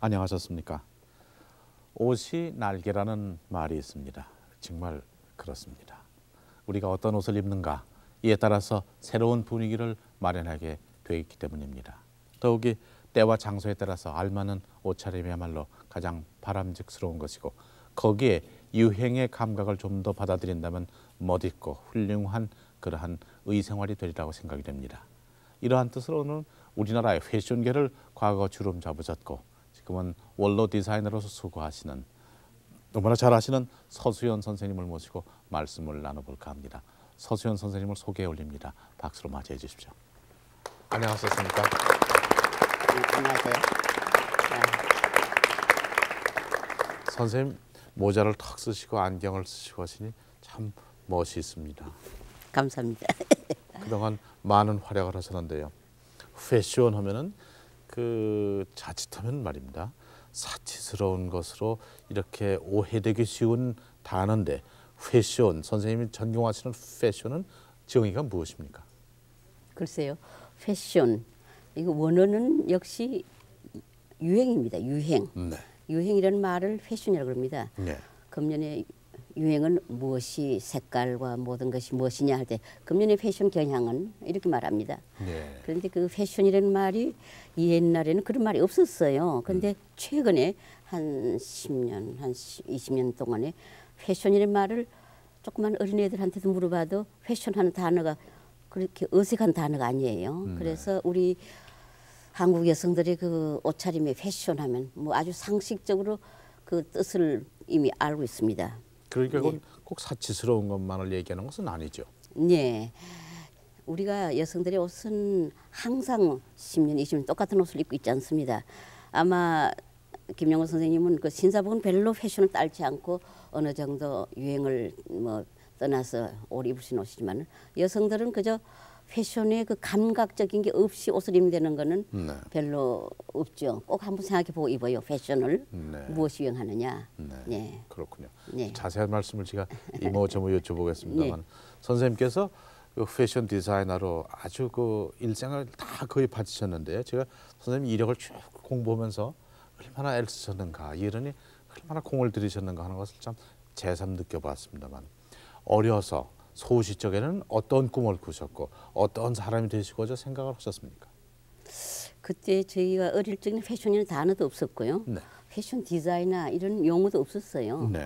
안녕하셨습니까? 옷이 날개라는 말이 있습니다. 정말 그렇습니다. 우리가 어떤 옷을 입는가 이에 따라서 새로운 분위기를 마련하게 되어 있기 때문입니다. 더욱이 때와 장소에 따라서 알맞는 옷차림이야말로 가장 바람직스러운 것이고 거기에 유행의 감각을 좀 더 받아들인다면 멋있고 훌륭한 그러한 의생활이 되리라고 생각이 됩니다. 이러한 뜻으로 오늘 우리나라의 패션계를 과거 주름 잡으셨고 지금은 원로 디자이너로서 수고하시는 너무나 잘하시는 서수연 선생님을 모시고 말씀을 나눠볼까 합니다. 서수연 선생님을 소개해 올립니다. 박수로 맞이해 주십시오. 안녕하셨습니까? 안녕하세요. 선생님 모자를 턱 쓰시고 안경을 쓰시고 하시니 참 멋있습니다. 감사합니다. 그동안 많은 활약을 하셨는데요. 패션 하면은 그 자칫하면 말입니다. 사치스러운 것으로 이렇게 오해되기 쉬운 단어인데 패션, 선생님이 전공하시는 패션은 정의가 무엇입니까? 글쎄요, 패션 이거 원어는 역시 유행입니다. 유행. 네. 유행이라는 말을 패션이라고 합니다. 네. 금년의 유행은 무엇이 색깔과 모든 것이 무엇이냐 할 때 금년의 패션 경향은 이렇게 말합니다. 네. 그런데 그 패션이라는 말이 옛날에는 그런 말이 없었어요. 그런데 최근에 한 10년, 한 20년 동안에 패션이라는 말을 조그만 어린애들한테도 물어봐도 패션하는 단어가 그렇게 어색한 단어가 아니에요. 그래서 우리 한국 여성들의 그 옷차림의 패션하면 뭐 아주 상식적으로 그 뜻을 이미 알고 있습니다. 그러니까 꼭 사치스러운 것만을 얘기하는 것은 아니죠. 네. 우리가 여성들의 옷은 항상 10년, 20년 똑같은 옷을 입고 있지 않습니다. 아마 김영호 선생님은 그 신사복은 별로 패션을 따르지 않고 어느 정도 유행을 뭐 떠나서 오래 입으신 옷이지만 여성들은 그저 패션의 그 감각적인 게 없이 옷을 입는 거는 네. 별로 없죠. 꼭 한번 생각해 보고 입어요. 패션을 네. 무엇이 유행하느냐. 네. 네. 그렇군요. 네. 자세한 말씀을 제가 이모저모 여쭤보겠습니다만 네. 선생님께서 그 패션 디자이너로 아주 그 일생을 다 거의 바치셨는데요. 제가 선생님 이력을 쭉 공부하면서 얼마나 애쓰셨는가, 이러니 얼마나 공을 들이셨는가 하는 것을 참 새삼 느껴봤습니다만 어려서 소시적에는 어떤 꿈을 꾸셨고 어떤 사람이 되시고자 생각을 하셨습니까? 그때 저희가 어릴 적에는 패션이라는 단어도 없었고요. 네. 패션 디자이너 이런 용어도 없었어요. 네.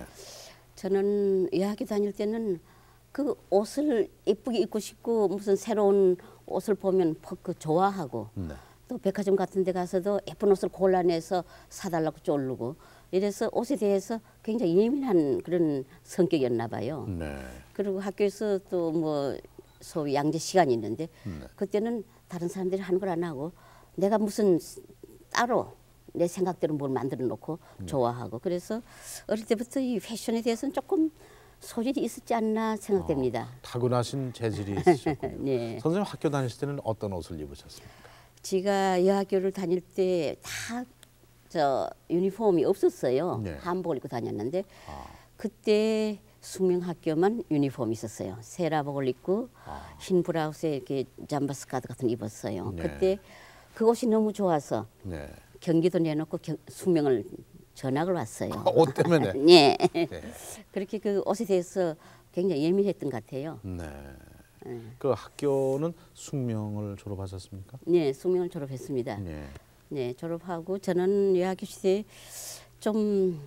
저는 대학교 다닐 때는 그 옷을 예쁘게 입고 싶고 무슨 새로운 옷을 보면 그 좋아하고 네. 또 백화점 같은 데 가서도 예쁜 옷을 골라내서 사달라고 쫄르고 이래서 옷에 대해서 굉장히 예민한 그런 성격이었나 봐요. 네. 그리고 학교에서 또 뭐 소위 양재 시간이 있는데 그때는 다른 사람들이 하는 걸 안 하고 내가 무슨 따로 내 생각대로 뭘 만들어 놓고 좋아하고 그래서 어릴 때부터 이 패션에 대해서는 조금 소질이 있었지 않나 생각됩니다. 타고나신 재질이 있으셨군요. 네. 선생님 학교 다니실 때는 어떤 옷을 입으셨습니까? 제가 여학교를 다닐 때 다 저 유니폼이 없었어요. 네. 한복을 입고 다녔는데 그때 숙명학교만 유니폼이 있었어요. 세라복을 입고 흰 브라우스에 이렇게 잠바 스카드 같은 거 입었어요. 네. 그때 그 옷이 너무 좋아서 네. 경기도 내놓고 숙명을 전학을 왔어요. 옷 때문에. 네. 네. 그렇게 그 옷에 대해서 굉장히 예민했던 것 같아요. 네. 그 학교는 숙명을 졸업하셨습니까? 네, 숙명을 졸업했습니다. 네. 네, 졸업하고 저는 여학교 시대에 좀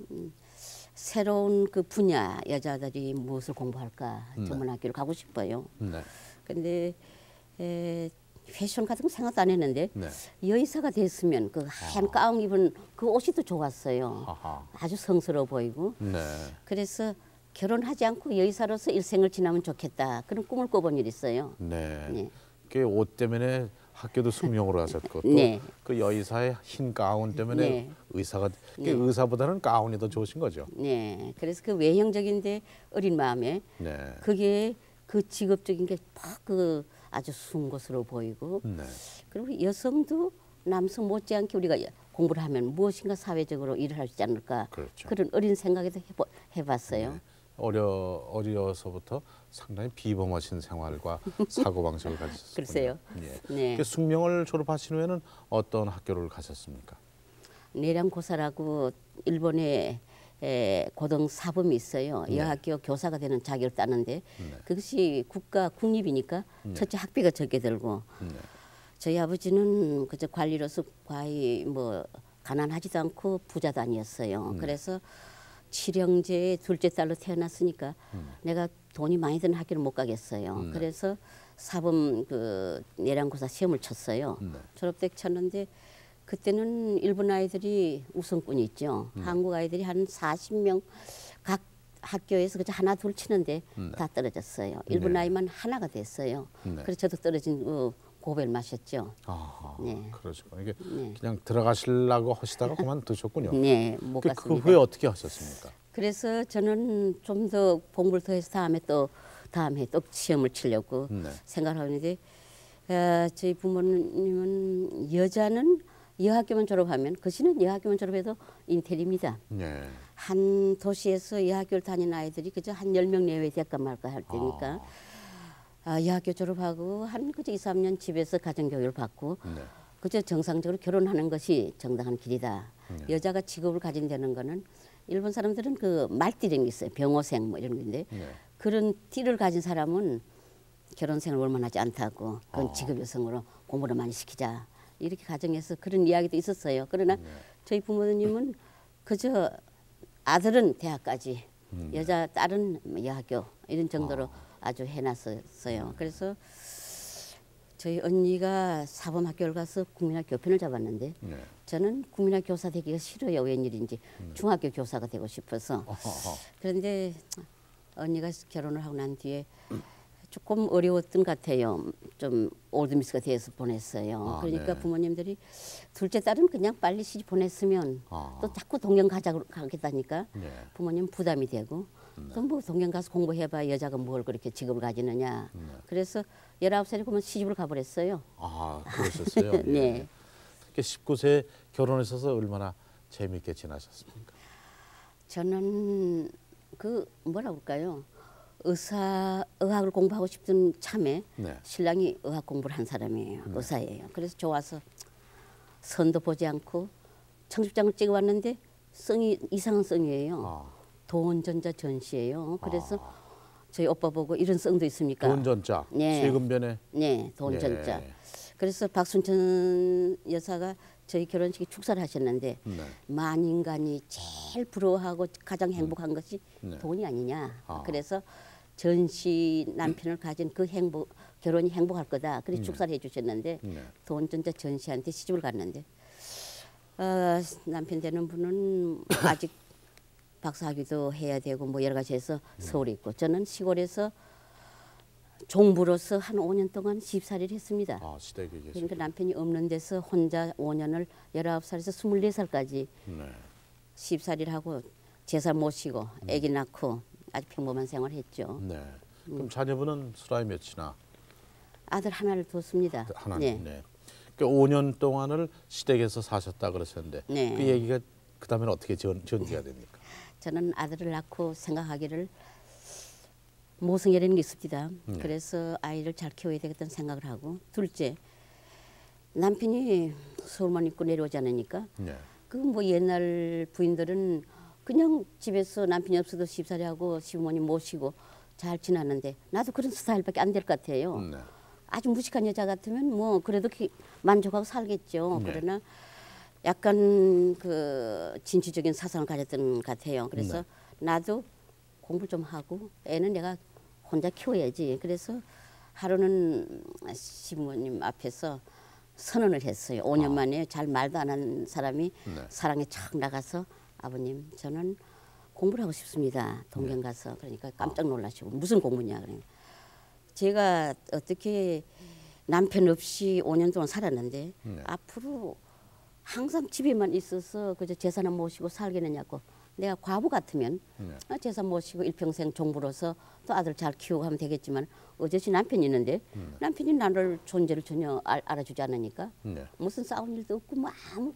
새로운 그 분야 여자들이 무엇을 공부할까 전문학교를 가고 싶어요. 네. 근데 패션 같은 거 생각도 안 했는데 네. 여의사가 됐으면 그 하얀 가운 입은 그 옷이 더 좋았어요. 아하. 아주 성스러워 보이고. 네. 그래서 결혼하지 않고 여의사로서 일생을 지나면 좋겠다. 그런 꿈을 꿔본 일이 있어요. 네. 네. 그 옷 때문에 학교도 숙명으로 하셨고 또 네. 그 여의사의 흰 가운 때문에 네. 의사가 의사보다는 가운이 더 좋으신 거죠. 네. 그래서 그 외형적인데 어린 마음에 네. 그게 그 직업적인 게 막 그 아주 순고스러워 보이고 네. 그리고 여성도 남성 못지않게 우리가 공부를 하면 무엇인가 사회적으로 일을 할 수 있지 않을까 그렇죠. 그런 어린 생각에도 해봤어요. 네. 어려서부터 상당히 비범하신 생활과 사고 방식을 가지셨군요. 글쎄요. 예. 네. 그 숙명을 졸업하신 후에는 어떤 학교를 가셨습니까? 내량고사라고 일본에 고등 사범이 있어요. 네. 여학교 교사가 되는 자격을 따는데 네. 그것이 국립이니까 첫째 학비가 적게 들고 저희 아버지는 그저 관리로서 거의 뭐 가난하지도 않고 부자도 아니었어요. 그래서 칠형제의 둘째 딸로 태어났으니까 내가 돈이 많이 드는 학교를 못 가겠어요. 그래서 사범 그 내량고사 시험을 쳤어요. 졸업대 쳤는데 그때는 일본 아이들이 우선권이 있죠. 한국 아이들이 한 40명 각 학교에서 그저 하나 둘 치는데 다 떨어졌어요. 일본 아이만 하나가 됐어요. 그래서 저도 떨어진 고배를 마셨죠. 아하, 네. 그러시구나. 이게 그냥 들어가시려고 하시다가 그만두셨군요. 네, 못 그 갔습니다. 후에 어떻게 하셨습니까? 그래서 저는 좀 더 공부를 더 해서 다음에 또 시험을 치려고 생각을 하는데 저희 부모님은 여자는 여학교만 졸업하면 그시는 여학교만 졸업해도 인텔입니다. 네. 한 도시에서 여학교를 다니는 아이들이 그저 한 10명 내외 될까 말까 할 때니까 여학교 졸업하고 한 그저 2, 3년 집에서 가정교육을 받고 네. 그저 정상적으로 결혼하는 것이 정당한 길이다. 여자가 직업을 가진다는 거는 일본 사람들은 그 말띠라는 게 있어요. 병호생 뭐 이런 건데 그런 띠를 가진 사람은 결혼생을 원만하지 않다고 그건 직업 여성으로 공부를 많이 시키자. 이렇게 가정에서 그런 이야기도 있었어요. 그러나 저희 부모님은 그저 아들은 대학까지 여자 딸은 여학교 이런 정도로 아주 해놨었어요. 그래서 저희 언니가 사범학교를 가서 국민학교 교편을 잡았는데 저는 국민학교 교사 되기가 싫어요. 웬일인지 중학교 교사가 되고 싶어서. 그런데 언니가 결혼을 하고 난 뒤에 조금 어려웠던 것 같아요. 좀 올드미스가 돼서 보냈어요. 그러니까 부모님들이 둘째 딸은 그냥 빨리 시집 보냈으면 또 자꾸 동경 가겠다니까 부모님 부담이 되고 또 뭐 동경 가서 공부해봐 여자가 뭘 그렇게 직업을 가지느냐. 그래서 19살이 보면 시집을 가버렸어요. 아, 그러셨어요? 네. 19세 결혼하셔서 얼마나 재미있게 지나셨습니까? 저는 그 뭐라 그럴까요? 의학을 공부하고 싶은 참에 신랑이 의학 공부를 한 사람이에요. 의사예요. 그래서 좋아서 선도 보지 않고 청첩장을 찍어왔는데 성이 이상한 성이에요. 도원전자 전시예요. 그래서 저희 오빠 보고 이런 성도 있습니까? 도원전자, 네. 세금변에. 네, 도원전자. 네. 그래서 박순천 여사가 저희 결혼식에 축사를 하셨는데 만인간이 제일 부러워하고 가장 행복한 것이 돈이 아니냐. 그래서 전시 남편을 가진 그 결혼이 행복할 거다. 그래서 축사를 해주셨는데 도원전자 전시한테 시집을 갔는데 남편 되는 분은 아직 박사학위도 해야 되고 뭐 여러 가지 해서 서울에 있고 저는 시골에서 종부로서 한 5년 동안 시집살이를 했습니다. 시댁에 계시고. 그러니까 남편이 없는 데서 혼자 5년을 19살에서 24살까지 시집살이를 하고 제사 모시고 아기 낳고 아주 평범한 생활을 했죠. 네. 그럼 자녀분은 수라에 몇이나? 아들 하나를 뒀습니다. 하나. 네. 네. 그 5년 동안을 시댁에서 사셨다 그러셨는데 네. 그 얘기가 그 다음에는 어떻게 전개가 됩니까? 저는 아들을 낳고 생각하기를 모성애라는 게 있습니다. 그래서 아이를 잘 키워야 되겠다는 생각을 하고 둘째 남편이 서울만 입고 내려오지 않으니까 그 뭐 옛날 부인들은 그냥 집에서 남편이 없어도 시집살이하고 시부모님 모시고 잘 지났는데 나도 그런 스타일밖에 안 될 것 같아요. 아주 무식한 여자 같으면 뭐 그래도 만족하고 살겠죠. 그러나 약간 그 진취적인 사상을 가졌던 것 같아요. 그래서 나도 공부 좀 하고 애는 내가 혼자 키워야지. 그래서 하루는 시부모님 앞에서 선언을 했어요. 5년 만에 잘 말도 안 한 사람이 사랑에 착 나가서 아버님 저는 공부를 하고 싶습니다. 동경 가서. 그러니까 깜짝 놀라시고 무슨 공부냐. 그러니까 제가 어떻게 남편 없이 5년 동안 살았는데 앞으로 항상 집에만 있어서 그저 재산을 모시고 살겠느냐고. 내가 과부 같으면 재산 모시고 일평생 종부로서 또 아들 잘 키우고 하면 되겠지만 어저씨 남편이 있는데 남편이 나를 존재를 전혀 알아주지 않으니까 무슨 싸운 일도 없고 뭐 아무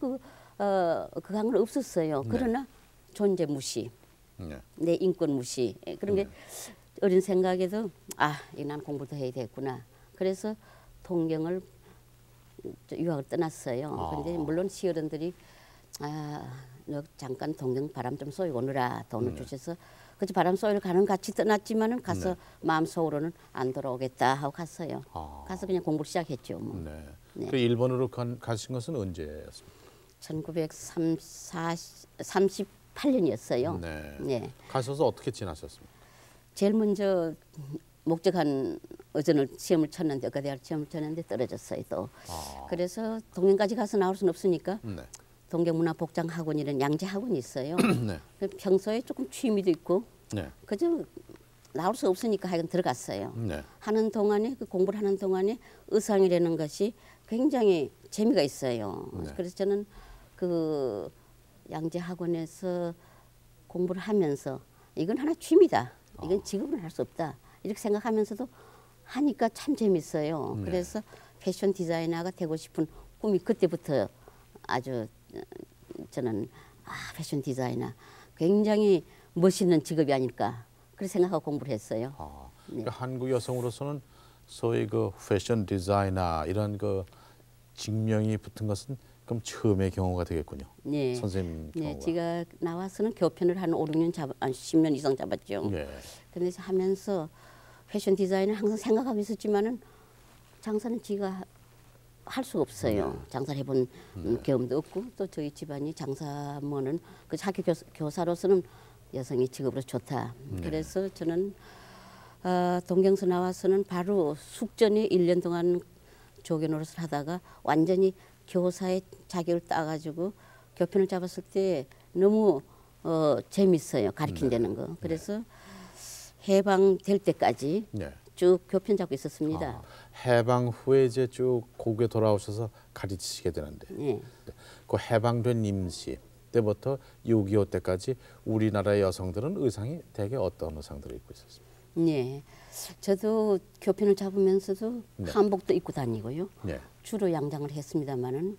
그한 건 없었어요. 그러나 존재 무시, 내 인권 무시 그런 게 어린 생각에도 난 공부 더 해야 되겠구나. 그래서 동경을 유학을 떠났어요. 그런데 물론 시어른들이 너 잠깐 동경 바람 좀 쏘이고 오느라 돈을 주셔서 그저 바람 쏘이러 가는 같이 떠났지만은 가서 마음 속으로는 안 돌아오겠다 하고 갔어요. 가서 그냥 공부를 시작했죠. 뭐. 네. 네. 그 일본으로 가신 것은 언제였습니까? 1938년이었어요. 네. 네. 가셔서 어떻게 지나셨습니까? 제일 먼저 목적한 의전을 시험을 쳤는데 의과대학 시험을 쳤는데 떨어졌어요. 또. 그래서 동경까지 가서 나올 수는 없으니까 네. 동경문화복장학원이라는 양재 학원이 있어요. 네. 평소에 조금 취미도 있고 네. 그저 나올 수 없으니까 하여간 들어갔어요. 네. 하는 동안에 그 공부를 하는 동안에 의상이라는 것이 굉장히 재미가 있어요. 네. 그래서 저는 그 양재 학원에서 공부를 하면서 이건 하나 취미다. 이건 직업은 할 수 없다. 이렇게 생각하면서도 하니까 참 재밌어요. 네. 그래서 패션 디자이너가 되고 싶은 꿈이 그때부터 아주 저는 패션 디자이너 굉장히 멋있는 직업이 아닐까 그렇게 생각하고 공부를 했어요. 그러니까 한국 여성으로서는 소위 그 패션 디자이너 이런 그 직명이 붙은 것은 그럼 처음의 경우가 되겠군요. 네. 선생님 네, 경우가. 제가 나와서는 교편을 한 5, 6년 10년 이상 잡았죠. 예. 그런데 하면서 패션 디자인을 항상 생각하고 있었지만은 장사는 제가 할 수가 없어요. 장사를 해본 경험도 없고 또 저희 집안이 장사면은 그 학교 교사로서는 여성이 직업으로 좋다. 그래서 저는 동경서 나와서는 바로 숙전에 1년 동안 조교 노릇을 하다가 완전히 교사의 자격을 따가지고 교편을 잡았을 때 너무 재밌어요. 가르친다는 거. 그래서 해방될 때까지 네. 쭉 교편 잡고 있었습니다. 해방 후에 이제 쭉 고국에 돌아오셔서 가르치시게 되는데 네. 그 해방된 임시 때부터 6.25 때까지 우리나라의 여성들은 의상이 대개 어떤 의상들을 입고 있었습니까? 네. 저도 교편을 잡으면서도 한복도 입고 다니고요. 네. 주로 양장을 했습니다마는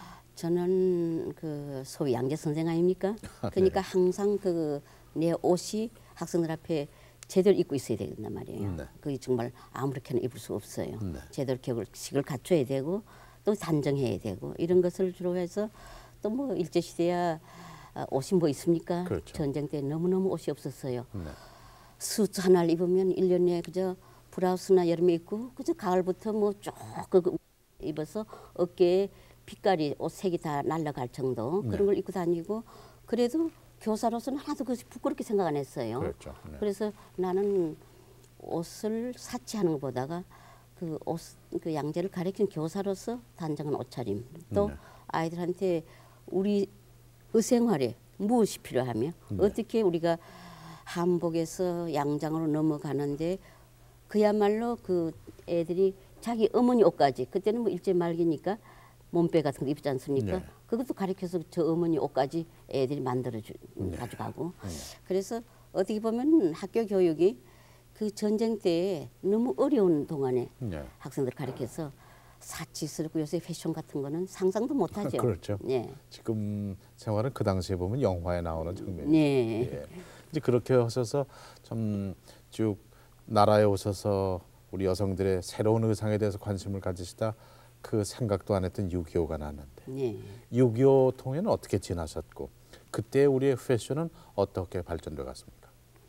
저는 그 소위 양재 선생 아닙니까? 그러니까 항상 그 내 옷이 학생들 앞에 제대로 입고 있어야 된단 말이에요. 네. 그게 정말 아무렇게나 입을 수 없어요. 네. 제대로 격식을 갖춰야 되고 또 단정해야 되고 이런 것을 주로 해서 또 뭐 일제 시대야 옷이 뭐 있습니까? 그렇죠. 전쟁 때 너무너무 옷이 없었어요. 네. 수트 하나를 입으면 1년에 그저 브라우스나 여름에 입고 그저 가을부터 뭐 쭉 입어서 어깨에 빛깔이 옷 색이 다 날아갈 정도 그런 걸 입고 다니고 그래도 교사로서는 하나도 그것이 부끄럽게 생각 안 했어요. 그렇죠. 네. 그래서 나는 옷을 사치하는 것보다가 그 옷, 그 양재를 가르치는 교사로서 단정한 옷차림 또 아이들한테 우리 의생활에 무엇이 필요하며 어떻게 우리가 한복에서 양장으로 넘어가는데 그야말로 그 애들이 자기 어머니 옷까지 그때는 뭐 일제 말기니까 몸빼 같은 거 입지 않습니까? 네. 그것도 가르쳐서 저 어머니 옷까지 애들이 만들어 가져가고 그래서 어떻게 보면 학교 교육이 그 전쟁 때 너무 어려운 동안에 네. 학생들 가르쳐서 사치스럽고 요새 패션 같은 거는 상상도 못하죠. 그렇죠. 네. 지금 생활은 그 당시에 보면 영화에 나오는 장면이죠. 네. 예. 이제 그렇게 하셔서 참 쭉 나라에 오셔서 우리 여성들의 새로운 의상에 대해서 관심을 가지시다 그 생각도 안 했던 6.25가 났는데 네. 6.25 통에는 어떻게 지나셨고 그때 우리의 패션은 어떻게 발전돼 갔습니까?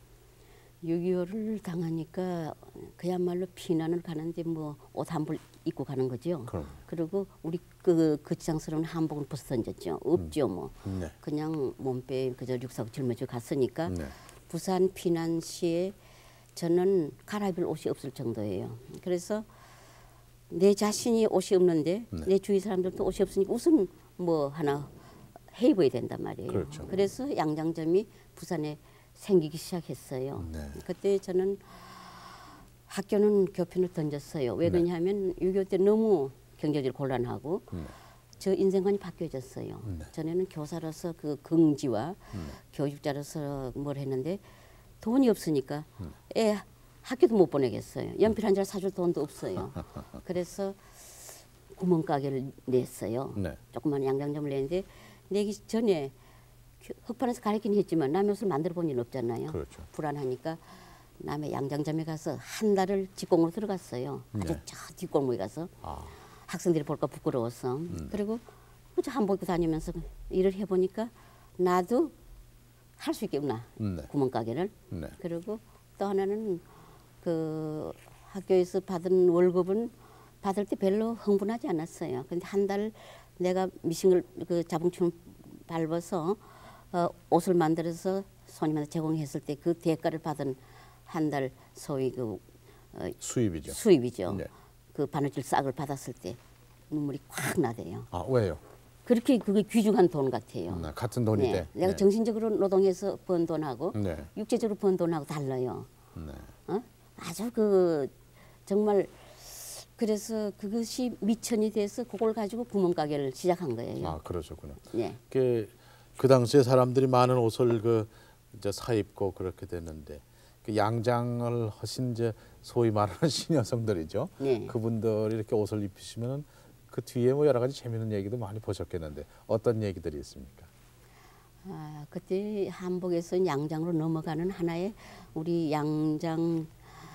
6.25를 당하니까 그야말로 피난을 가는데 뭐 옷 한 벌 입고 가는 거죠. 그럼. 그리고 우리 그 거치장스러운 한복을 벗어 던졌죠. 없죠 뭐. 네. 그냥 몸빼 그저 룩사고 짊어지고 갔으니까 네. 부산 피난 시에 저는 갈아입을 옷이 없을 정도예요. 그래서 내 자신이 옷이 없는데 내 주위 사람들도 옷이 없으니까 우선 뭐 하나 해 입어야 된단 말이에요. 그렇죠. 그래서 양장점이 부산에 생기기 시작했어요. 네. 그때 저는 학교는 교편을 던졌어요. 왜 그러냐면 6.25 때 너무 경제적으로 곤란하고 저 인생관이 바뀌어졌어요. 전에는 교사로서 그 긍지와 교육자로서 뭘 했는데 돈이 없으니까 애 학교도 못 보내겠어요. 연필 한 장 사줄 돈도 없어요. 그래서 구멍가게를 냈어요. 네. 조그만 양장점을 냈는데 내기 전에 흑판에서 가르치긴 했지만 남의 옷을 만들어 본 일은 없잖아요. 그렇죠. 불안하니까 남의 양장점에 가서 한 달을 직공으로 들어갔어요. 아주 저 뒷골목에 가서 학생들이 볼까 부끄러워서 그리고 그저 한복 입고 다니면서 일을 해보니까 나도 할 수 있겠구나. 네. 구멍가게를. 네. 그리고 또 하나는 그 학교에서 받은 월급은 받을 때 별로 흥분하지 않았어요. 근데 한 달 내가 미싱을 그 자봉춤을 밟아서 옷을 만들어서 손님한테 제공했을 때 그 대가를 받은 한 달 소위 그 수입이죠. 수입이죠. 네. 그 바느질 싹을 받았을 때 눈물이 콱 나대요. 아, 왜요? 그렇게 그게 귀중한 돈 같아요. 같은 돈이 돼. 내가 네. 정신적으로 노동해서 번 돈하고 네. 육체적으로 번 돈하고 달라요. 네. 아주 그 정말 그래서 그것이 미천이 돼서 그걸 가지고 구멍가게를 시작한 거예요. 아, 그러셨군요. 네. 그 당시에 사람들이 많은 옷을 그 이제 사 입고 그렇게 됐는데 그 양장을 하신 이제 소위 말하는 신여성들이죠. 네. 그분들이 이렇게 옷을 입히시면은 그 뒤에 뭐 여러 가지 재미있는 얘기도 많이 보셨겠는데 어떤 얘기들이 있습니까? 그때 한복에서 양장으로 넘어가는 하나의 우리 양장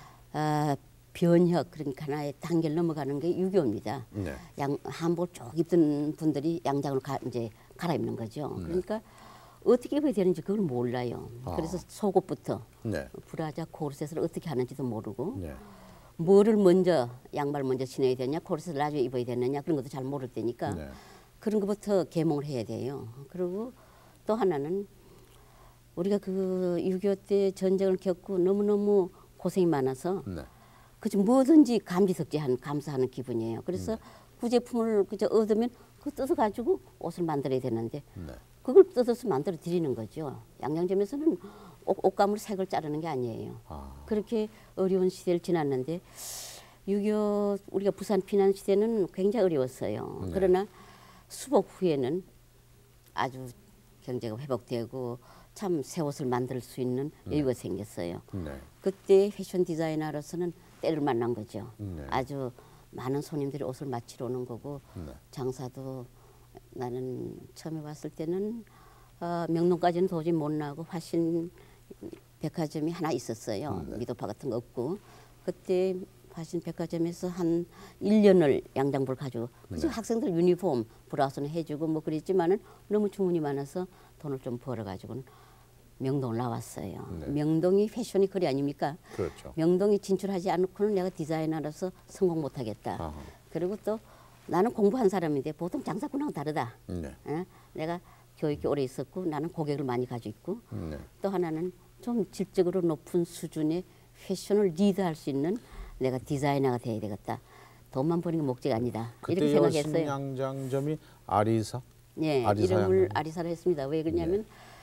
변혁 그러니까 하나의 단계를 넘어가는 게 유교입니다. 네. 한복을 쭉 입던 분들이 양장으로 이제 갈아입는 거죠. 그러니까 어떻게 입어야 되는지 그걸 몰라요. 그래서 속옷부터 네. 브라자, 코르셋을 어떻게 하는지도 모르고 네. 뭐를 먼저 양말 먼저 신어야 되냐, 코르셋을 나중에 입어야 되느냐 그런 것도 잘 모를 때니까 네. 그런 것부터 계몽을 해야 돼요. 그리고 또 하나는 우리가 그 6.25 때 전쟁을 겪고 너무너무 고생이 많아서 네. 그저 뭐든지 감사하는 기분이에요. 그래서 구제품을 그저 얻으면 그거 뜯어가지고 옷을 만들어야 되는데 네. 그걸 뜯어서 만들어 드리는 거죠. 양장점에서는 옷감으로 색을 자르는 게 아니에요. 그렇게 어려운 시대를 지났는데 6.25 우리가 부산 피난 시대는 굉장히 어려웠어요. 네. 그러나 수복 후에는 아주 경제가 회복되고 참 새 옷을 만들 수 있는 여유가 생겼어요. 네. 그때 패션 디자이너로서는 때를 만난 거죠. 네. 아주 많은 손님들이 옷을 맞추러 오는 거고 네. 장사도 나는 처음에 왔을 때는 명동까지는 도저히 못 나고 화신 백화점이 하나 있었어요. 미도파 같은 거 없고 그때 화신 백화점에서 한 1년을 양장부를 가지고 그래서 학생들 유니폼 브라우스는 해주고 뭐 그랬지만은 너무 주문이 많아서 돈을 좀 벌어가지고는 명동을 나왔어요. 네. 명동이 패션이 거리 아닙니까? 그렇죠. 명동이 진출하지 않고는 내가 디자이너로서 성공 못하겠다. 아하. 그리고 또 나는 공부한 사람인데 보통 장사꾼하고 다르다. 네. 내가 교육이 오래 있었고 나는 고객을 많이 가지고 있고 네. 또 하나는 좀 질적으로 높은 수준의 패션을 리드할 수 있는 내가 디자이너가 돼야 되겠다. 돈만 버는 게 목적이 아니다. 이렇게 그때 생각했어요. 양장점이 아리사? 예, 아리사 이름을 양장. 아리사로 했습니다. 왜 그러냐면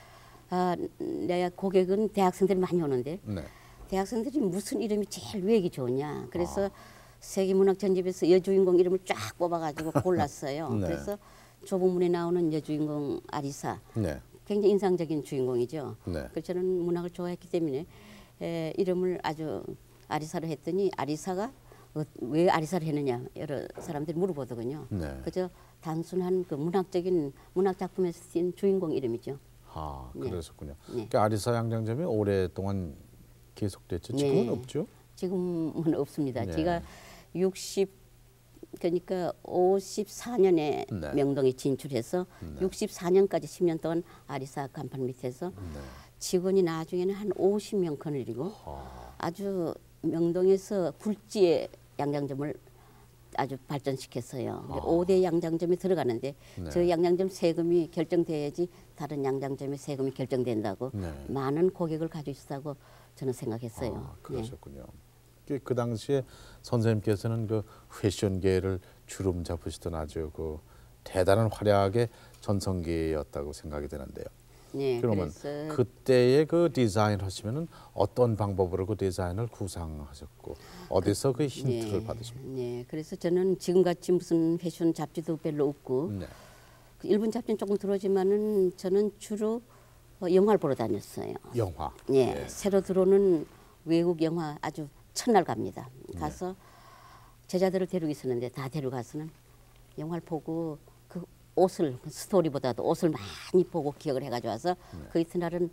내가 고객은 대학생들이 많이 오는데 네. 대학생들이 무슨 이름이 제일 외기 좋냐. 그래서 세계문학전집에서 여주인공 이름을 쫙 뽑아가지고 골랐어요. 네. 그래서 좁은 문에 나오는 여주인공 아리사. 네. 굉장히 인상적인 주인공이죠. 네. 그래서 저는 문학을 좋아했기 때문에 이름을 아주 아리사로 했더니 아리사가 왜 아리사를 했느냐 여러 사람들이 물어보더군요. 네. 그저 단순한 그 문학적인 문학 작품에서 쓰인 주인공 이름이죠. 아, 네. 그랬었군요. 네. 그러니까 아리사 양장점이 오랫동안 계속됐죠. 지금은 네. 없죠. 지금은 없습니다. 네. 제가 60 그러니까 54년에 네. 명동에 진출해서 64년까지 10년 동안 아리사 간판 밑에서 직원이 나중에는 한 50명 거느리고 아주 명동에서 굴지의 양장점을 아주 발전시켰어요. 5대 양장점이 들어가는데 네. 저 양장점 세금이 결정돼야지 다른 양장점의 세금이 결정된다고 네. 많은 고객을 가지고 있다고 저는 생각했어요. 아, 그러셨군요. 그 당시에 선생님께서는 그 패션계를 주름 잡으시던 아주 그 대단한 활약의 전성기였다고 생각이 되는데요. 네, 그러면 그래서 그때의 그 디자인 하시면은 어떤 방법으로 그 디자인을 구상하셨고 어디서 그 힌트를 받으십니까? 네, 그래서 저는 지금같이 무슨 패션 잡지도 별로 없고 네. 그 일본 잡지는 조금 들어오지만은 저는 주로 영화를 보러 다녔어요. 영화. 예, 예. 새로 들어오는 외국 영화 아주 첫날 갑니다. 가서 제자들을 데리고 있었는데 다 데려가서는 영화를 보고 그 옷을 그 스토리보다도 옷을 많이 보고 기억을 해가지고 와서 그 이튿날은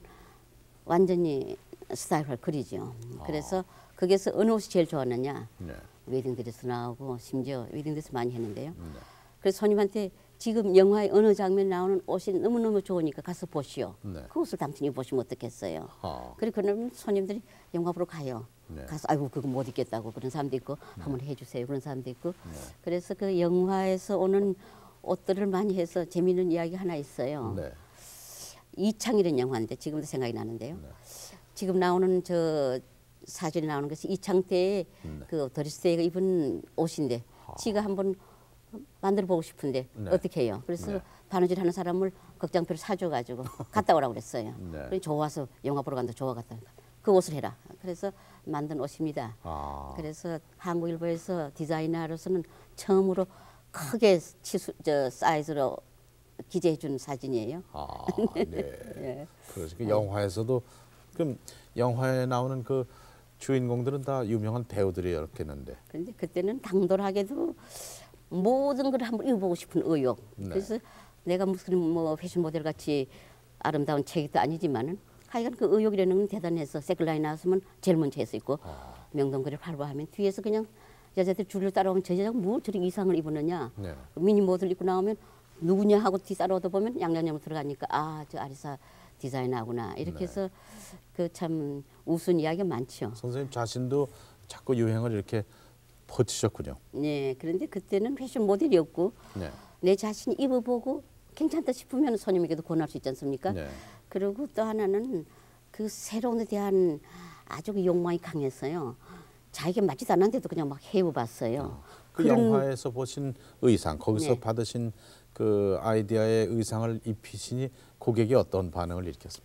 완전히 스타일을 그리죠. 그래서 거기에서 어느 옷이 제일 좋았느냐? 네. 웨딩드레스 나오고 심지어 웨딩드레스 많이 했는데요. 그래서 손님한테 지금 영화의 어느 장면 나오는 옷이 너무너무 좋으니까 가서 보시오. 네. 그 옷을 당신이 보시면 어떻겠어요. 아. 그리고 그러면 손님들이 영화 보러 가요. 네. 가서 아이고 그거 못 입겠다고 그런 사람도 있고 한번 해주세요 그런 사람도 있고. 그래서 그 영화에서 오는 옷들을 많이 해서 재미있는 이야기 하나 있어요. 네. 이창이라는 영화인데 지금도 생각이 나는데요. 지금 나오는 저 사진이 나오는 것이 이창 때의 그 도리스 데이가 입은 옷인데 지가 한번 만들어 보고 싶은데 네. 어떻게 해요? 그래서 네. 바느질 하는 사람을 극장표를 사줘가지고 갔다 오라고 그랬어요. 네. 그래서 좋아서 영화 보러 간다 좋아갔다. 그 옷을 해라. 그래서 만든 옷입니다. 아. 그래서 한국일보에서 디자이너로서는 처음으로 크게 사이즈로 기재해 준 사진이에요. 아, 네. 예. 그래서 그 영화에서도 그럼 영화에 나오는 그 주인공들은 다 유명한 배우들이었겠는데. 그런데 그때는 당돌하게도 모든 걸 한번 입어보고 싶은 의욕. 네. 그래서 내가 무슨 뭐 패션 모델 같이 아름다운 체격도 아니지만은 하여간 그 의욕이라는 건 대단해서 세클라인 나왔으면 제일 먼저 할 수 있고 명동거리를 활보하면 뒤에서 그냥 여자들 줄을 따라오면 저 여자가 뭐 저렇게 이상을 입었느냐. 네. 미니 모델 입고 나오면 누구냐 하고 뒤 따라오다 보면 양양양으로 들어가니까 아 저 아리사 디자이너구나 이렇게 해서 그 참 우스운 이야기가 많죠. 선생님 자신도 자꾸 유행을 이렇게 퍼치셨군요. 네, 그런데 그때는 패션 모델이었고 네. 내 자신이 입어보고 괜찮다 싶으면 손님에게도 권할 수 있지 않습니까? 네. 그리고 또 하나는 그 새로운 데 대한 아주 그 욕망이 강했어요. 자기가 맞지도 않았는데도 그냥 막 해봐봤어요. 그 영화에서 보신 의상, 거기서 네. 받으신 그 아이디어의 의상을 입히시니 고객이 어떤 반응을 일으켰습니까?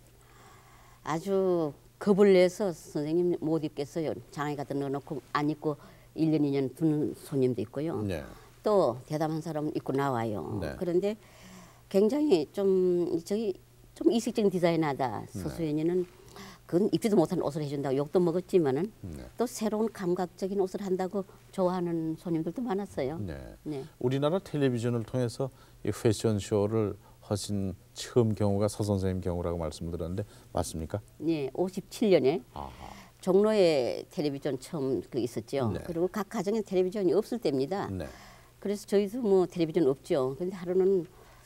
아주 겁을 내서 선생님 못 입겠어요. 장에 갖다 넣어놓고 안 입고 1년, 2년 두는 손님도 있고요. 네. 또 대담한 사람은 입고 나와요. 네. 그런데 굉장히 좀 이색적인 디자인하다. 서수연이는 그건 입지도 못한 옷을 해준다고 욕도 먹었지만은 또 새로운 감각적인 옷을 한다고 좋아하는 손님들도 많았어요. 네. 네. 우리나라 텔레비전을 통해서 이 패션쇼를 하신 처음 경우가 서 선생님 경우라고 말씀드렸는데 맞습니까? 네, 57년에 아하. 종로에 텔레비전 처음 그 있었죠. 네. 그리고 각 가정에 텔레비전이 없을 때입니다. 네. 그래서 저희도 뭐 텔레비전 없죠. 근데 하루는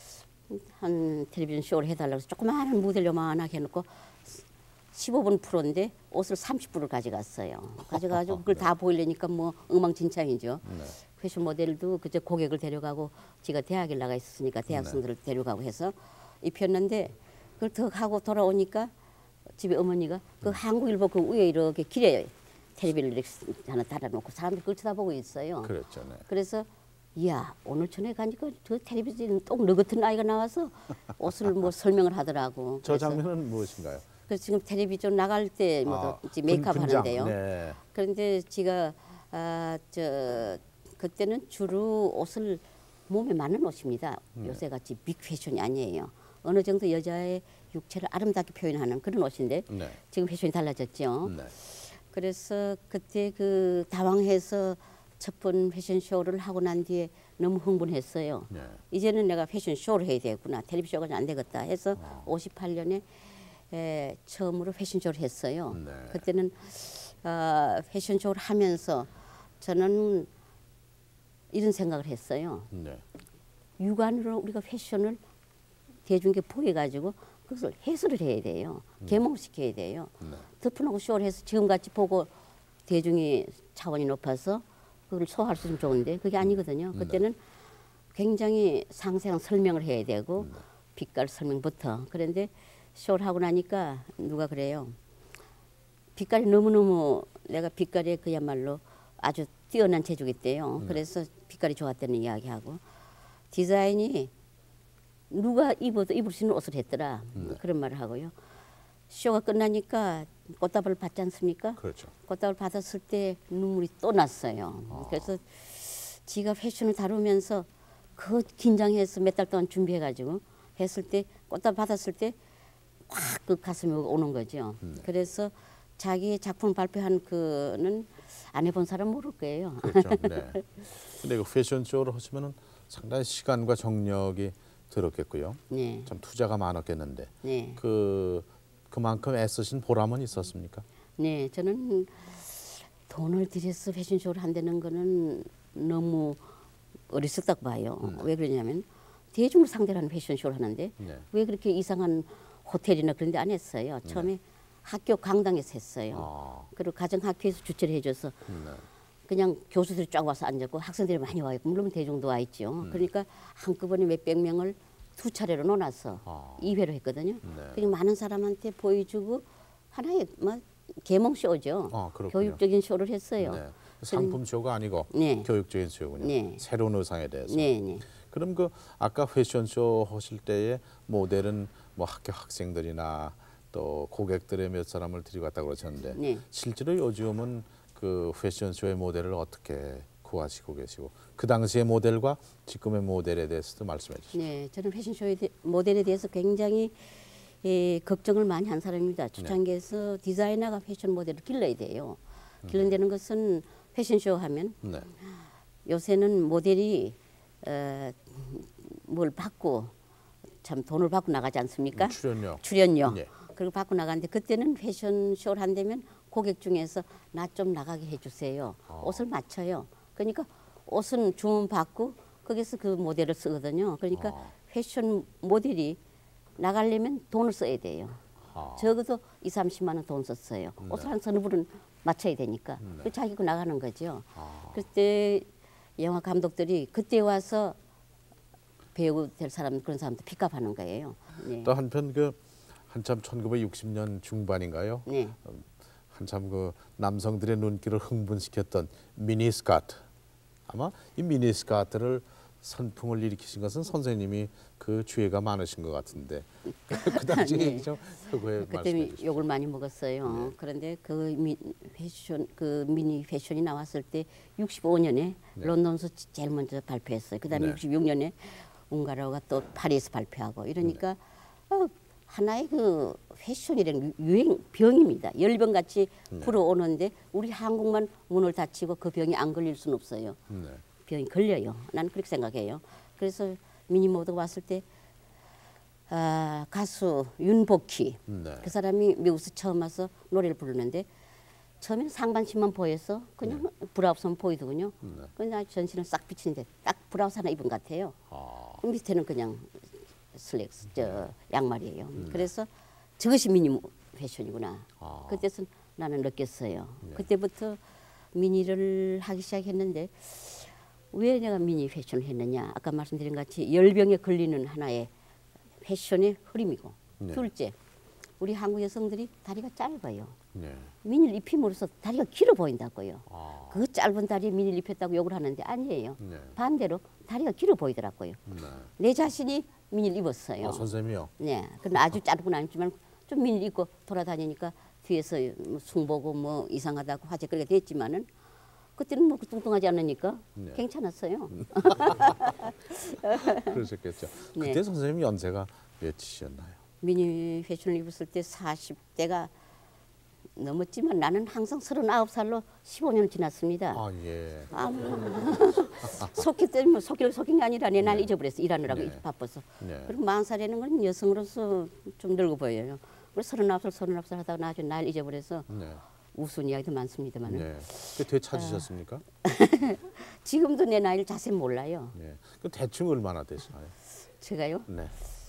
한 텔레비전 쇼를 해달라고 해서 조그마한 무대를 요만하게 해놓고 15분 프로인데 옷을 30분을 가져갔어요. 가져가지고 그걸 다 보이려니까 뭐 엉망진창이죠. 네. 패션 모델도 그저 고객을 데려가고 지가 대학에 나가 있었으니까 대학생들을 데려가고 해서 입혔는데 그걸 더 하고 돌아오니까 집에 어머니가 그 한국일보 그 위에 이렇게 길에 텔레비를 이렇게 하나 달아놓고 사람들이 그걸 쳐다보고 있어요. 그렇죠. 네. 그래서 이야 오늘 저녁에 가니까 저 텔레비전 똑너 같은 아이가 나와서 옷을 뭐 설명을 하더라고. 저 그래서 장면은 무엇인가요? 그래서 지금 텔레비전 나갈 때 뭐 메이크업 분장. 하는데요. 네. 그런데 제가 그때는 주로 옷을 몸에 맞는 옷입니다. 요새 같이 빅 패션이 아니에요. 어느 정도 여자의 육체를 아름답게 표현하는 그런 옷인데 네. 지금 패션이 달라졌죠. 네. 그래서 그때 그 당황해서 첫 번 패션쇼를 하고 난 뒤에 너무 흥분했어요. 네. 이제는 내가 패션쇼를 해야 되겠구나. 텔레비쇼가 안 되겠다 해서 58년에 처음으로 패션쇼를 했어요. 네. 그때는 패션쇼를 하면서 저는 이런 생각을 했어요. 네. 육안으로 우리가 패션을 대중에게 보여가지고 그것을 해설을 해야 돼요. 계몽시켜야 돼요. 네. 덮어놓고 쇼를 해서 지금같이 보고 대중이 차원이 높아서 그걸 소화할 수 있으면 좋은데 그게 아니거든요. 그때는 굉장히 상세한 설명을 해야 되고 빛깔 설명부터. 그런데 쇼를 하고 나니까 누가 그래요. 빛깔이 너무너무 내가 빛깔에 그야말로 아주 뛰어난 재주가 있대요. 그래서 빛깔이 좋았다는 이야기하고 디자인이 누가 입어도 입을 수 있는 옷을 했더라. 그런 말을 하고요. 쇼가 끝나니까 꽃다발을 받지 않습니까? 그렇죠. 꽃다발 받았을 때 눈물이 또 났어요. 그래서 지가 패션을 다루면서 그 긴장해서 몇 달 동안 준비해가지고 했을 때 꽃다발 받았을 때 확 그 가슴이 오는 거죠. 그래서 자기 작품을 발표한 그는 안 해본 사람 모를 거예요. 그렇죠. 네. 근데 그 패션쇼를 하시면은 상당히 시간과 정력이 들었겠고요. 네, 참 투자가 많았겠는데 네, 그만큼 애쓰신 보람은 있었습니까? 네. 저는 돈을 들여서 패션쇼를 한다는 거는 너무 어리석다고 봐요. 왜 그러냐면 대중을 상대로 하는 패션쇼를 하는데 네. 왜 그렇게 이상한 호텔이나 그런 데 안 했어요. 처음에 학교 강당에서 했어요. 아, 그리고 가정학교에서 주최를 해줘서 네. 그냥 교수들이 쫙 와서 앉았고 학생들이 많이 와 있고 물론 대중도 와 있죠. 그러니까 한꺼번에 몇백 명을 두 차례로 놓아서 아. 2회로 했거든요. 네. 그리고 많은 사람한테 보여주고 하나의 뭐 계몽 쇼죠. 아, 그렇군요. 교육적인 쇼를 했어요. 네. 상품 쇼가 아니고 네. 교육적인 쇼군요. 네. 새로운 의상에 대해서. 네, 네. 그럼 그 아까 패션쇼 하실 때에 모델은 뭐 학교 학생들이나 또 고객들의 몇 사람을 들여갔다 그러셨는데 네. 실제로 요즘은 그 패션쇼의 모델을 어떻게 구하시고 계시고 그 당시의 모델과 지금의 모델에 대해서도 말씀해 주시죠. 네, 저는 패션쇼의 모델에 대해서 굉장히 걱정을 많이 한 사람입니다. 초창기에서 디자이너가 패션 모델을 길러야 돼요. 길른다는 것은 패션쇼 하면 네. 요새는 모델이 뭘 받고 참 돈을 받고 나가지 않습니까? 출연료. 출연료. 네. 그리고 받고 나가는데 그때는 패션쇼를 한다면 고객 중에서 나 좀 나가게 해주세요. 옷을 맞춰요. 그러니까 옷은 주문 받고 거기서 그 모델을 쓰거든요. 그러니까 패션 모델이 나가려면 돈을 써야 돼요. 적어도 2, 30만 원 돈 썼어요. 옷을 한 서너 불은 맞춰야 되니까. 그 자기가 나가는 거죠. 그때 영화 감독들이 그때 와서 배우 될 사람 그런 사람도 픽업하는 거예요. 네. 또 한편 그 한참 1960년 중반인가요? 네. 한참 그 남성들의 눈길을 흥분시켰던 미니스커트. 아마 이 미니스커트를 선풍을 일으키신 것은 선생님이 그 주의가 많으신 것 같은데 그 당시 네. 얘기 좀 그거에 그때 말씀해 주시죠. 욕을 많이 먹었어요. 그런데 그 미니 패션이 나왔을 때 65년에 런던에서 제일 먼저 발표했어요. 그다음에 네. 66년에 웅가라가 또 파리에서 발표하고 이러니까 하나의 그 패션이라는 유행 병입니다. 열병 같이 불어오는데 우리 한국만 문을 닫히고 그 병이 안 걸릴 수는 없어요. 네. 병이 걸려요. 나는 그렇게 생각해요. 그래서 미니 모드가 왔을 때 가수 윤복희 네. 그 사람이 미국에서 처음 와서 노래를 부르는데 처음에는 상반신만 보여서 그냥 브라우스만 보이더군요. 근데 나 전신을 싹 비치는데 딱 브라우스 하나 입은 것 같아요. 밑에는 그냥 슬랙스 양말이에요. 그래서 저것이 미니 패션이구나. 그때서 나는 느꼈어요. 그때부터 미니를 하기 시작했는데 왜 내가 미니 패션을 했느냐. 아까 말씀드린 같이 열병에 걸리는 하나의 패션의 흐름이고 둘째 우리 한국 여성들이 다리가 짧아요. 네. 미니를 입힘으로써 다리가 길어 보인다고요. 그 짧은 다리에 미니를 입혔다고 욕을 하는데 아니에요. 네. 반대로 다리가 길어 보이더라고요. 네. 내 자신이 미니를 입었어요. 선생님이요. 네, 근데 아주 짧은 아니지만 좀 미니를 입고 돌아다니니까 뒤에서 뭐 숭보고 뭐 이상하다고 화제 끌게 됐지만은 그때는 뭐 뚱뚱하지 않으니까 괜찮았어요. 그러셨겠죠. 네. 그때 선생님 연세가 몇이셨나요? 미니 패션을 입었을 때 40대가 넘었지만 나는 항상 39살로 15년 지났습니다. 아 예. 속기 때문에 속인 게 아니라 내 날 잊어버렸어. 일하느라고 바빠서. 네. 그리고 40살에는 건 여성으로서 좀 늙어 보여요. 그래서 39살 하다가 나중에 날 잊어버려서 네. 우스운 이야기도 많습니다만 네. 그 되찾으셨습니까? 지금도 내 나이를 자세히 몰라요. 네. 그 대충 얼마나 되시나요? 제가요? 네.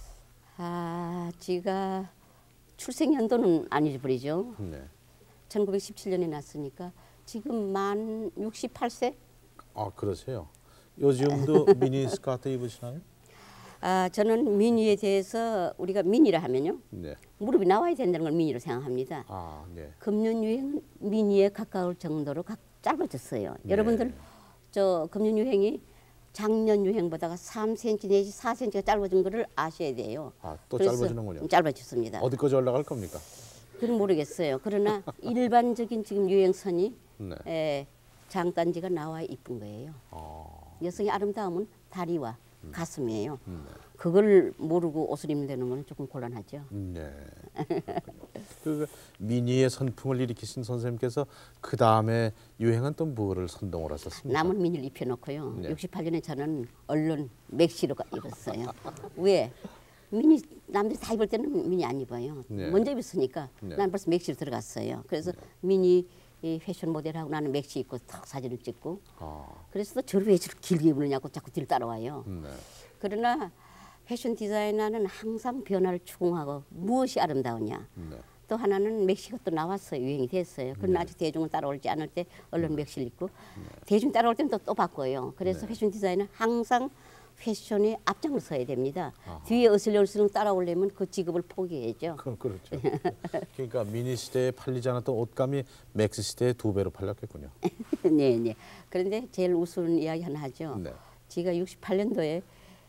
제가 출생 연도는 안 잊어버리죠. 네. 1917년에 났으니까 지금 만 68세? 아 그러세요. 요즘도 미니 스커트 입으시나요? 저는 미니에 대해서 우리가 미니라 하면요. 네. 무릎이 나와야 된다는 걸 미니로 생각합니다. 아 네. 금년 유행은 미니에 가까울 정도로 짧아졌어요. 네. 여러분들 저 금년 유행이 작년 유행보다가 3cm 내지 4cm가 짧아진 거를 아셔야 돼요. 또 그래서 짧아지는군요. 짧아졌습니다. 어디까지 올라갈 겁니까? 그건 모르겠어요. 그러나 일반적인 지금 유행선이 네. 장단지가 나와 이쁜 거예요. 여성의 아름다움은 다리와 가슴이에요. 그걸 모르고 옷을 입는다는 건 조금 곤란하죠. 네. 그 미니의 선풍을 일으키신 선생님께서 그 다음에 유행은 또 뭐를 선동을 하셨습니까? 남은 미니를 입혀놓고요. 네. 68년에 저는 얼른 맥시로 입었어요. 왜? 미니 남들이 다 입을 때는 미니 안 입어요. 네. 먼저 입었으니까 네. 난 벌써 맥시로 들어갔어요. 그래서 미니 이 패션 모델하고 나는 맥시 입고 탁 사진을 찍고 그래서 또 저를 왜 저렇게 길게 입느냐고 자꾸 뒤를 따라와요. 네. 그러나 패션 디자이너는 항상 변화를 추구하고 무엇이 아름다우냐. 네. 또 하나는 맥시가 또 나왔어요. 유행이 됐어요. 그러나 아직 대중은 따라올지 않을 때 얼른 맥시를 입고 대중 따라올 때는 또 바꿔요. 그래서 패션 디자이너는 항상 패션에 앞장을 서야 됩니다. 뒤에 어슬렁어슬렁 따라오려면 그 직업을 포기해야죠. 그렇죠. 그러니까 미니 시대에 팔리지 않았던 옷감이 맥스 시대에 2배로 팔렸겠군요. 네, 네. 그런데 제일 우스운 이야기 하나 하죠. 네. 제가 68년도에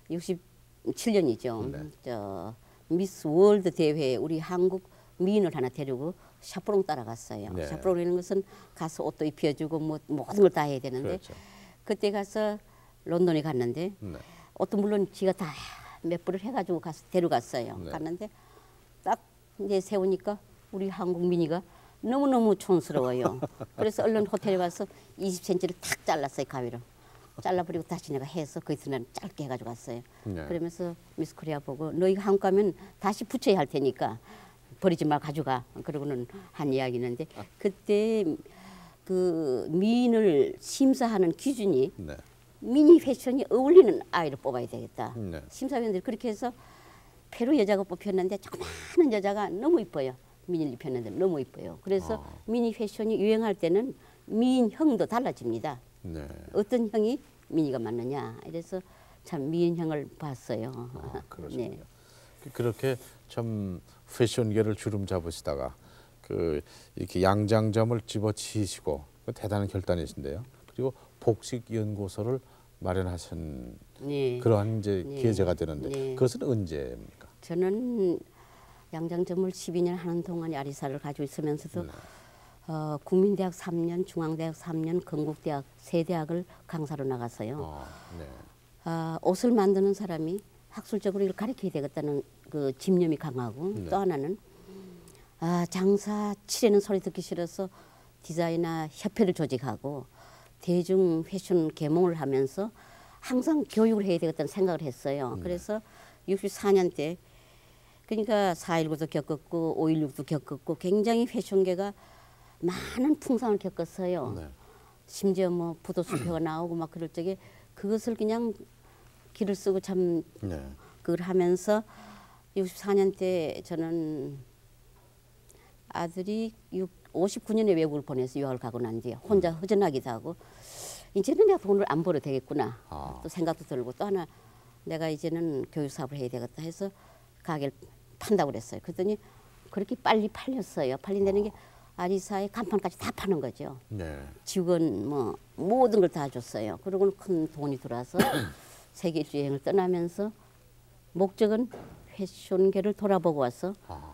67년이죠. 네. 저 미스 월드 대회에 우리 한국 미인을 하나 데리고 샤프롱 따라갔어요. 네. 샤프롱이라는 것은 가서 옷도 입혀주고 뭐 모든 걸 다 해야 되는데 그렇죠. 그때 가서 런던에 갔는데 네. 옷도 물론 지가 다 몇 불을 해가지고 가서 데려갔어요. 네. 갔는데 딱 이제 세우니까 우리 한국 미니가 너무너무 촌스러워요. 그래서 얼른 호텔에 가서 20cm를 탁 잘랐어요. 가위로. 잘라버리고 다시 내가 해서 그 이튿날 짧게 해가지고 갔어요. 네. 그러면서 미스 코리아 보고 너희 한국 가면 다시 붙여야 할 테니까 버리지 마 가져가. 그러고는 한 이야기 있는데 그때 그 미인을 심사하는 기준이 네. 미니 패션이 어울리는 아이를 뽑아야 되겠다. 네. 심사위원들이 그렇게 해서 페루 여자가 뽑혔는데 조그마한 여자가 너무 이뻐요. 미니를 입혔는데 너무 이뻐요. 그래서 미니 패션이 유행할 때는 미인형도 달라집니다. 네. 어떤 형이 미니가 맞느냐. 이래서 참 미인형을 봤어요. 그러시군요. 네. 그렇게 참 패션계를 주름 잡으시다가 그 이렇게 양장점을 집어치시고 대단한 결단이신데요. 그리고 복식 연구소를 마련하신 네. 그러한 이제 네. 계제가 되는데 네. 그것은 언제입니까? 저는 양장점을 12년 하는 동안에 아리사를 가지고 있으면서도 네. 국민대학 3년, 중앙대학 3년, 건국대학 세 대학을 강사로 나갔어요. 네. 옷을 만드는 사람이 학술적으로 이걸 가르쳐야 되겠다는 그 집념이 강하고 네. 또 하나는 장사 치려는 소리 듣기 싫어서 디자이너 협회를 조직하고 대중 패션 계몽을 하면서 항상 교육을 해야 되겠다는 생각을 했어요. 그래서 64년 때 그러니까 4.19도 겪었고 5.16도 겪었고 굉장히 패션계가 많은 풍상을 겪었어요. 네. 심지어 뭐 부도수표가 나오고 막 그럴 적에 그것을 그냥 길을 쓰고 참 네. 그걸 하면서 64년 때 저는 아들이 59년에 외국을 보내서 유학을 가고 난 뒤에 혼자 허전하기도 하고 이제는 내가 돈을 안 벌어도 되겠구나 또 생각도 들고 또 하나 내가 이제는 교육 사업을 해야 되겠다 해서 가게를 판다고 그랬어요. 그랬더니 그렇게 빨리 팔렸어요. 팔린다는 게 아리사의 간판까지 다 파는 거죠. 네. 직원 뭐 모든 걸 다 줬어요. 그러고는 큰 돈이 들어와서 세계 일주 여행을 떠나면서 목적은 패션계를 돌아보고 와서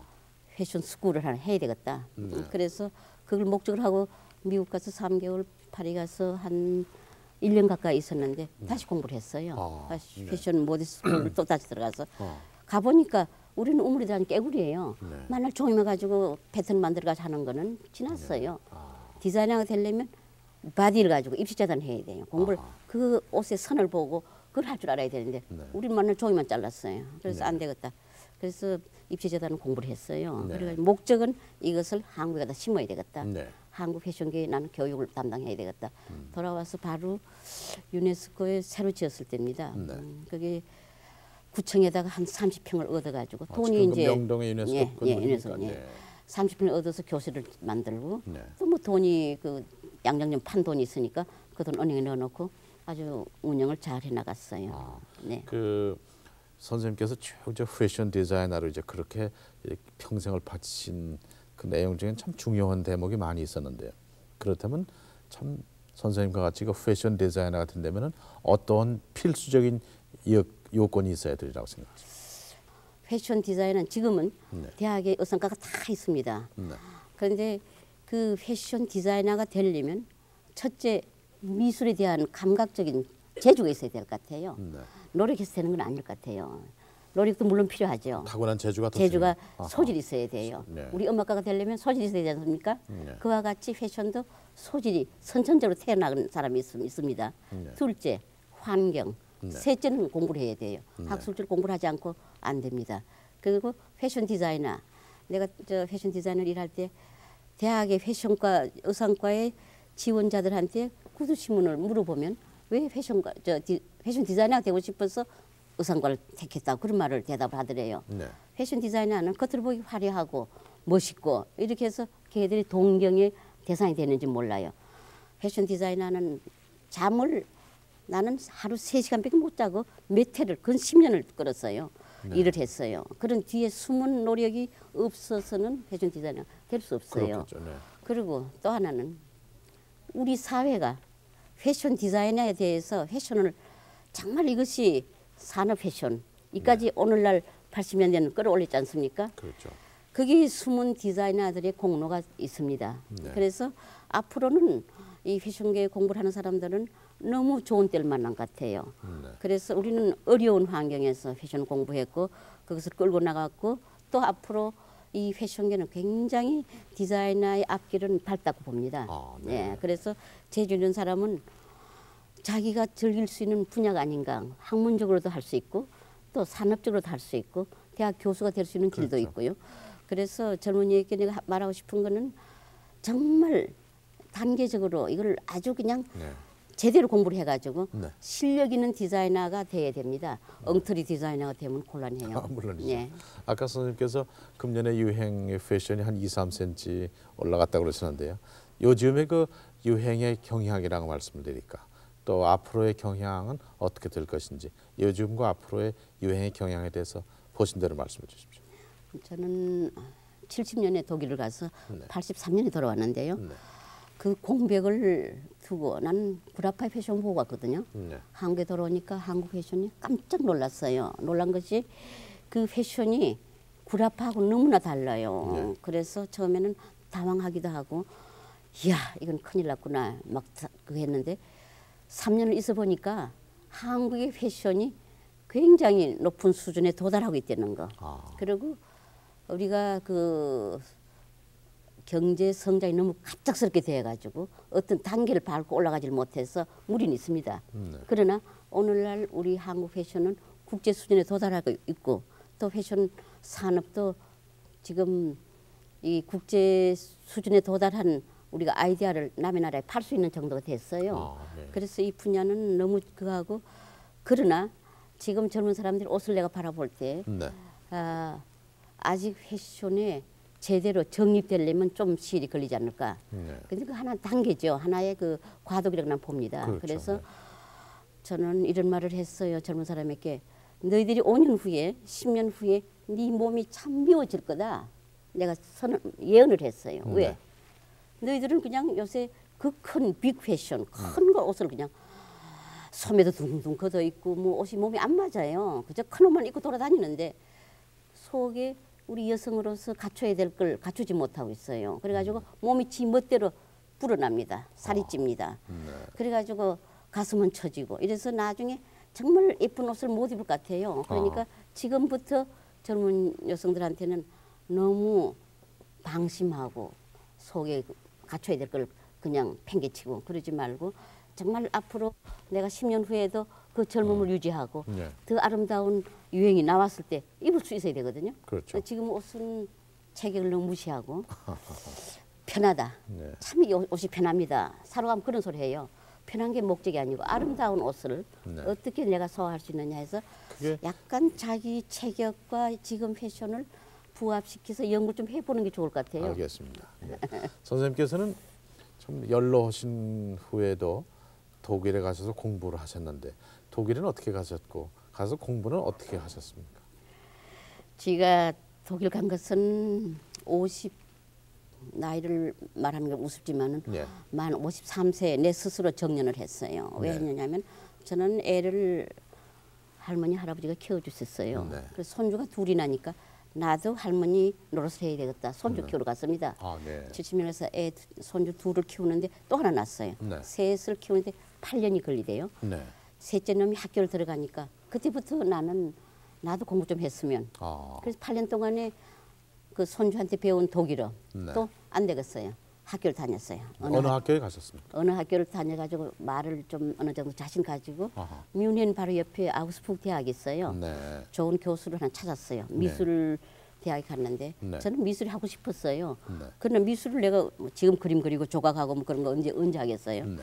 패션 스쿨을 하나 해야 되겠다. 그래서 그걸 목적으로 하고 미국 가서 3개월, 파리 가서 한 1년 가까이 있었는데 다시 공부를 했어요. 다시 패션 모델 스쿨을 또 다시 들어가서 가보니까 우리는 우물에 대한 깨구리예요. 네. 만날 종이만 가지고 패턴 만들어가지고 하는 거는 지났어요. 디자이너가 되려면 바디를 가지고 입시자단 해야 돼요. 공부를 그 옷의 선을 보고 그걸 할 줄 알아야 되는데 우리는 만날 종이만 잘랐어요. 그래서 안 되겠다. 그래서 입시자단은 공부를 했어요. 네. 그래서 목적은 이것을 한국에다 심어야 되겠다. 네. 한국 패션계에 나는 교육을 담당해야 되겠다. 돌아와서 바로 유네스코에 새로 지었을 때입니다. 그게 구청에다가 한 30평을 얻어가지고 돈이 이제 명동의 유네스코 유네스코 네. 30평을 얻어서 교실을 만들고 네. 또 뭐 돈이 그 양장점 판 돈이 있으니까 그 돈 은행에 넣어놓고 아주 운영을 잘 해나갔어요. 네. 그 선생님께서 쭉 이제 패션 디자이너로 이제 그렇게 평생을 바치신 그 내용 중에 참 중요한 대목이 많이 있었는데요. 그렇다면 참 선생님과 같이 그 패션 디자이너가 된다면은 어떤 필수적인 요건이 있어야 되리라고 생각하십니까? 패션 디자인은 지금은 대학에 의상과가 다 있습니다. 그런데 그 패션 디자이너가 되려면 첫째 미술에 대한 감각적인 재주가 있어야 될 것 같아요. 노력해서 되는 건 아닐 것 같아요. 노력도 물론 필요하죠. 타고난 재주가 소질이 있어야 돼요. 네. 우리 음악가가 되려면 소질이 있어야 되지 않습니까? 그와 같이 패션도 소질이 선천적으로 태어난 사람이 있습니다. 둘째, 환경. 셋째는 공부를 해야 돼요. 학술적 공부를 하지 않고 안 됩니다. 그리고 패션 디자이너. 내가 저 패션 디자이너 일할 때 대학의 패션과 의상과의 지원자들한테 구두신문을 물어보면 왜 패션 디자이너가 되고 싶어서 의상과를 택했다고 그런 말을 대답을 하더래요. 네. 패션 디자이너는 겉으로 보기 화려하고 멋있고 이렇게 해서 걔들이 동경의 대상이 되는지 몰라요. 패션 디자이너는 잠을 나는 하루 3시간밖에 못 자고 몇 해를 근 10년을 끌었어요. 네. 일을 했어요. 그런 뒤에 숨은 노력이 없어서는 패션 디자이너 될 수 없어요. 그렇겠죠. 네. 그리고 또 하나는 우리 사회가 패션 디자이너에 대해서 패션을 정말 이것이 산업 패션 이까지 오늘날 80년대는 끌어올렸지 않습니까? 그렇죠. 거기 숨은 디자이너들의 공로가 있습니다. 네. 그래서 앞으로는 이 패션계 공부를 하는 사람들은 너무 좋은 때를 만난 것 같아요. 네. 그래서 우리는 어려운 환경에서 패션 공부했고 그것을 끌고 나갔고 또 앞으로 이 패션계는 굉장히 디자이너의 앞길은 밝다고 봅니다. 네. 그래서 제주 있는 사람은 자기가 즐길 수 있는 분야가 아닌가. 학문적으로도 할 수 있고 또 산업적으로도 할 수 있고 대학 교수가 될 수 있는 길도 그렇죠. 있고요. 그래서 젊은이에게 내가 말하고 싶은 거는 정말 단계적으로 이걸 아주 그냥 네. 제대로 공부를 해가지고 네. 실력 있는 디자이너가 돼야 됩니다. 엉터리 디자이너가 되면 곤란해요. 물론이죠. 네. 아까 선생님께서 금년에 유행의 패션이 한 2, 3cm 올라갔다고 그러시는데요. 요즘에 그 유행의 경향이라고 말씀을 드리니까 또 앞으로의 경향은 어떻게 될 것인지 요즘과 앞으로의 유행의 경향에 대해서 보신 대로 말씀해 주십시오. 저는 70년에 독일을 가서 네. 83년에 돌아왔는데요. 네. 그 공백을 두고 나는 구라파의 패션 보고 왔거든요. 네. 한국에 돌아오니까 한국 패션이 깜짝 놀랐어요. 놀란 것이 그 패션이 구라파하고 너무나 달라요. 네. 그래서 처음에는 당황하기도 하고 이야 이건 큰일 났구나 막 그 했는데 3년을 있어 보니까 한국의 패션이 굉장히 높은 수준에 도달하고 있다는 거. 그리고 우리가 그 경제 성장이 너무 갑작스럽게 돼가지고 어떤 단계를 밟고 올라가질 못해서 무리는 있습니다. 네. 그러나 오늘날 우리 한국 패션은 국제 수준에 도달하고 있고 또 패션 산업도 지금 이 국제 수준에 도달한 우리가 아이디어를 남의 나라에 팔 수 있는 정도가 됐어요. 네. 그래서 이 분야는 너무 그하고 그러나 지금 젊은 사람들이 옷을 내가 바라볼 때 네. 아직 패션에 제대로 정립되려면 좀 시일이 걸리지 않을까. 네. 근데 그 하나 단계죠. 하나의 그 과도기라고 난 봅니다. 그렇죠. 그래서 네. 저는 이런 말을 했어요. 젊은 사람에게 너희들이 5년 후에 10년 후에 네 몸이 참 미워질 거다. 내가 예언을 했어요. 네. 왜? 너희들은 그냥 요새 그 큰 빅 패션, 큰 거 옷을 그냥 소매도 둥둥 걷어 입고 뭐 옷이 몸에 안 맞아요. 그저 큰 옷만 입고 돌아다니는데 속에 우리 여성으로서 갖춰야 될 걸 갖추지 못하고 있어요. 그래가지고 몸이 지 멋대로 불어납니다. 살이 찝니다. 네. 그래가지고 가슴은 처지고 이래서 나중에 정말 예쁜 옷을 못 입을 것 같아요. 그러니까 지금부터 젊은 여성들한테는 너무 방심하고 속에 갖춰야 될 걸 그냥 팽개치고 그러지 말고 정말 앞으로 내가 10년 후에도 그 젊음을 유지하고 네. 더 아름다운 유행이 나왔을 때 입을 수 있어야 되거든요. 그렇죠. 지금 옷은 체격을 너무 무시하고 편하다. 네. 참 이 옷이 편합니다. 사러 가면 그런 소리 해요. 편한 게 목적이 아니고 아름다운 옷을 네. 어떻게 내가 소화할 수 있느냐 해서 그게 약간 자기 체격과 지금 패션을 부합시켜서 연구 좀 해보는 게 좋을 것 같아요. 알겠습니다. 네. 선생님께서는 참 연로하신 후에도 독일에 가셔서 공부를 하셨는데 독일은 어떻게 가셨고 가서 공부는 어떻게 하셨습니까? 제가 독일 간 것은 50 나이를 말하는 게 우습지만은 네. 만 53세 내 스스로 정년을 했어요. 왜 네. 했느냐면 저는 애를 할머니 할아버지가 키워주셨어요. 네. 그래서 손주가 둘이 나니까 나도 할머니 노릇을 해야 되겠다. 손주 키우러 갔습니다. 네. 70년에서 손주 둘을 키우는데 또 하나 낳았어요. 네. 셋을 키우는데 8년이 걸리대요. 네. 셋째 놈이 학교를 들어가니까 그때부터 나도 공부 좀 했으면. 그래서 8년 동안에 그 손주한테 배운 독일어 네. 또 안 되겠어요. 학교를 다녔어요. 어느 학교에 가셨습니까? 어느 학교를 다녀가지고 말을 좀 어느 정도 자신 가지고 아하. 뮌헨 바로 옆에 아우스부르크 대학이 있어요. 네. 좋은 교수를 하나 찾았어요. 미술 대학에 갔는데 네. 저는 미술이 하고 싶었어요. 네. 그러나 미술을 내가 뭐 지금 그림 그리고 조각하고 뭐 그런 거 언제 하겠어요. 네.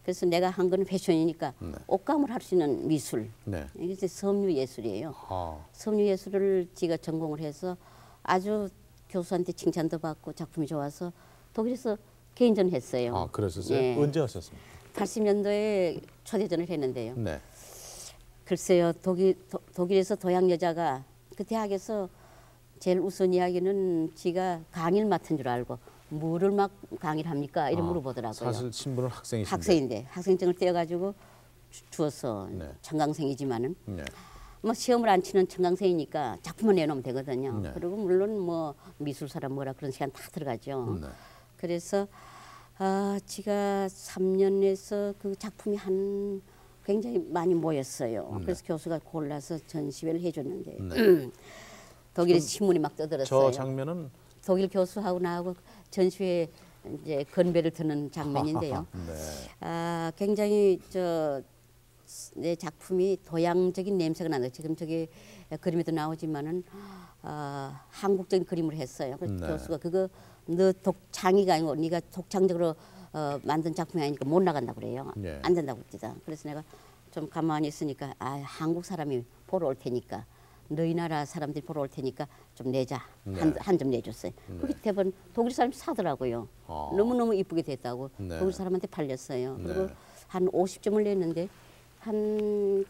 그래서 내가 한 거는 패션이니까 네. 옷감을 할 수 있는 미술. 네. 이게 이제 섬유 예술이에요. 아, 섬유 예술을 제가 전공을 해서 아주 교수한테 칭찬도 받고 작품이 좋아서 독일에서 개인전 했어요. 아 그러셨어요? 예. 언제 하셨습니까? 80년도에 초대전을 했는데요. 네. 글쎄요, 독일에서 도양 여자가 그 대학에서 제일 우선 이야기는 지가 강의를 맡은 줄 알고 뭐를 막 강의를 합니까? 이런 물어보더라고요. 사실 신분은 학생이신데. 학생인데 학생증을 떼어가지고 주었어. 네. 청강생이지만은 네. 뭐 시험을 안 치는 청강생이니까 작품만 내놓으면 되거든요. 네. 그리고 물론 뭐 미술사람 뭐라 그런 시간 다 들어가죠. 네. 그래서 지가 3년에서 그 작품이 한 굉장히 많이 모였어요. 네. 그래서 교수가 골라서 전시회를 해줬는데 네. 독일 신문이 막 떠들었어요. 저 장면은 독일 교수하고 나하고 전시회 이제 건배를 드는 장면인데요. 네. 굉장히 내 작품이 도양적인 냄새가 나요. 지금 저기 그림에도 나오지만은 한국적인 그림을 했어요. 그래서 네. 교수가 그거 너 독창이가 아니고 네가 독창적으로 만든 작품이 아니니까 못 나간다 그래요. 네. 안 된다고 그랬다. 그래서 내가 좀 가만히 있으니까 한국 사람이 보러 올 테니까 너희 나라 사람들이 보러 올 테니까 좀 내자. 네. 한 점 내줬어요. 네. 그렇게 대부분 독일 사람이 사더라고요. 너무너무 이쁘게 됐다고 네. 독일 사람한테 팔렸어요. 그리고 네. 한 50점을 냈는데 한